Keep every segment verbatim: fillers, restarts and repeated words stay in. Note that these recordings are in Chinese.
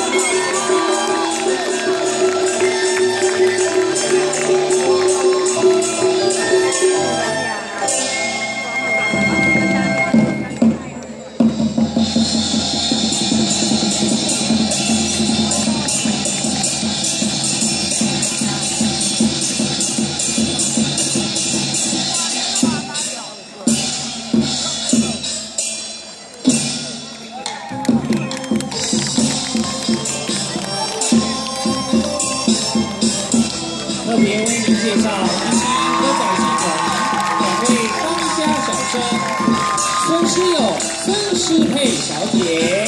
特别为您介绍一期歌仔戏团两位当家小生孙诗友、孙诗佩小姐。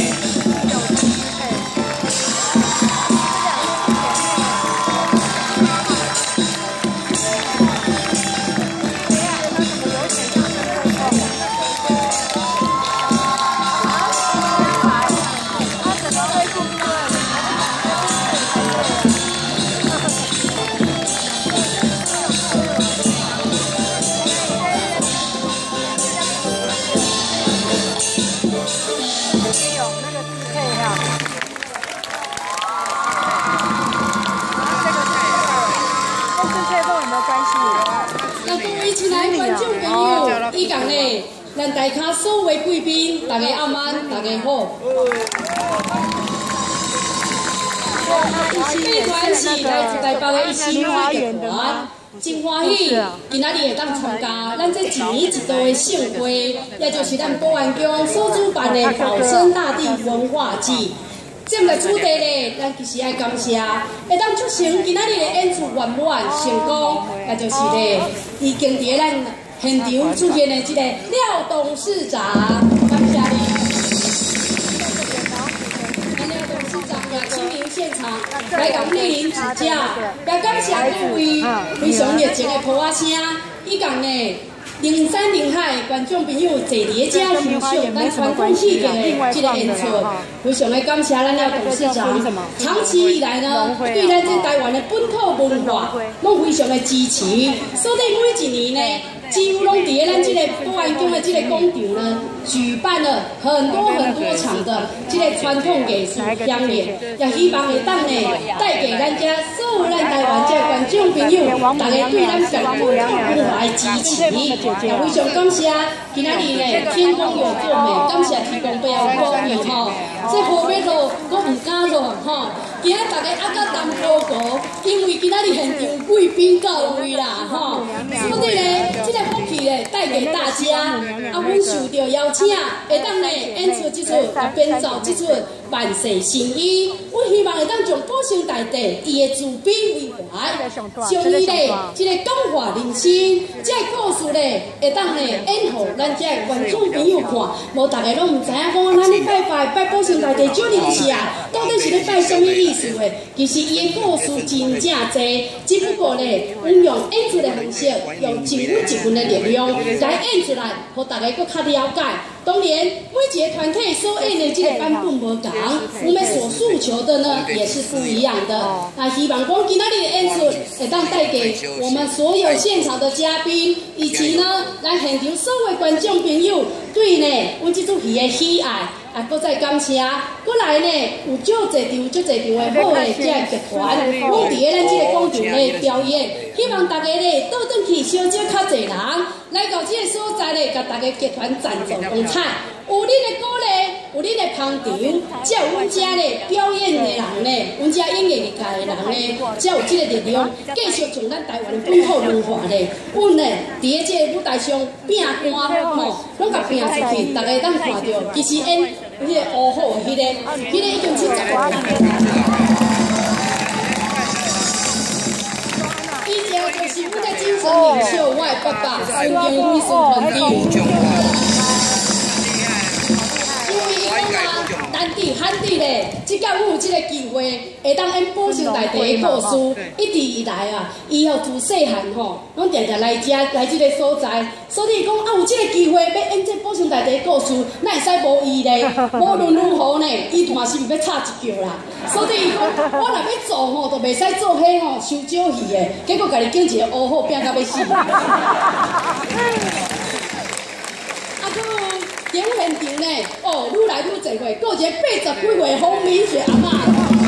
那各位亲爱的观众朋友，以降呢，咱大咖所有贵宾，大家暗安，大家好。这团是来自台北的一期乐团，真欢喜，今仔日会当参加咱这一年一度的盛会，也就是咱保安宫所主办的保生大地文化季。 这个主题呢，咱其实爱感谢，会当促成今仔日的演出圆满成功，也就是呢，已经伫咱现场出现的这个廖董事长，感谢你。咱廖董事长也亲临现场来甲莅临指教，也感谢各位非常热情的抱仔声，以及呢。 零山零海观众朋友坐伫遮欣赏咱传统戏剧的这个演出，非常的感谢咱廖董事长，长期以来呢，对咱这台湾的本土文化，拢非常的支持，所以每一年呢，几乎拢伫咱这个保安宫的这个广场呢，举办了很多很多场的这个传统艺术表演，也希望会当呢，带给咱遮所有咱台湾这观众朋友，大家对咱本土文化的支持。 也非常感谢今仔日呢，天公有作美，感谢天公不要光明吼。这雨要落，我唔敢落吼。今仔大家压到东坡谷，因为今仔日现场贵宾到位啦吼。所以呢，这个福气呢带给大家。啊，阮受到邀请，会当呢演出这出，也编造这出万世新衣。我希望会当将保生大帝伊的自卑为怀，将伊呢这个感化人心，这个故事呢。 会当呢演互咱遮个观众朋友看，无大家拢唔知影讲，咱咧拜拜拜保生大帝少灵事啊，到底是咧拜什么意思的？其实伊的故事真正多，只不过咧，阮用演出的方式，用一分一分的力量来演出来，互大家搁较了解。当然，每一个团体所演的这个版本无同，我们所诉求的呢也是不一样的。那希望讲今仔日的演出会当带给我们所有现场的嘉宾，以及呢。 咱现场所有观众朋友对呢，阮这出戏的喜爱，啊，搁再感谢，搁来呢有足侪场、足侪场的好的这个剧团，拢伫咧咱这个广场咧表演，希望大家呢倒转去小少较侪人来到这个所在咧，甲大家剧团赞助光彩。 有恁的鼓励，有恁的捧场，才有阮遮咧表演的人呢，阮遮演艺业界的人呢，才有这个力量，继续从咱台湾的本土文化呢，阮呢伫咧这个舞台上拼歌吼，拢甲拼出去，大家当看到，其实演迄个乌虎的迄个，迄个已经七十个人。以前就是阮的精神领袖，我的爸爸孙英辉孙团长。 咱伫汉地咧，即届我有即个机会，会当演保生大帝的故事，一直以来啊，以后自细汉吼，拢常常来遮来即个所在，所以讲啊有即个机会要演这保生大帝的故事，哪会使无伊咧？无论如何呢，伊断是要插一脚啦。所以讲，我若要做吼，就袂使做迄吼伤少戏的，结果家己拣一个乌虎拼到要死。节目现场呢，哦，愈来愈侪岁，搁一个八十几岁黄明雪阿嬷。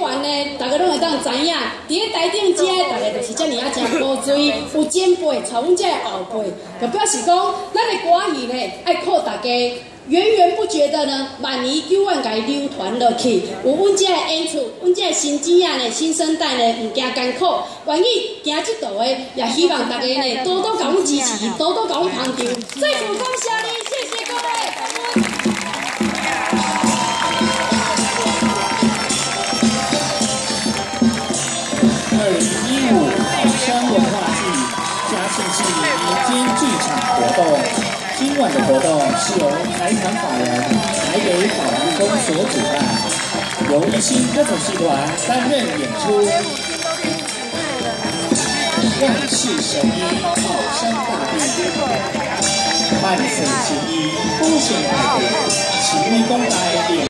团呢，大家拢会当知影，伫咧台顶食，大家就是遮尔啊真古锥，有前辈传阮遮后辈，就表示讲，咱的歌戏呢，爱靠大家。源源不绝的呢，万年九万个流传落去。有阮遮的演出，阮遮的新子仔呢，新生代呢，唔惊艰苦，愿意行这道的，也希望大家呢多多甲阮支持，多多甲阮捧场。再次感谢你，谢谢各位。 二零一五好山文化季嘉庆市民间剧场活动。今晚的活动是由财团法人台北保育公所主办，由一心歌手戏团担任演出。万世神医好山大地，万岁神医风险台北。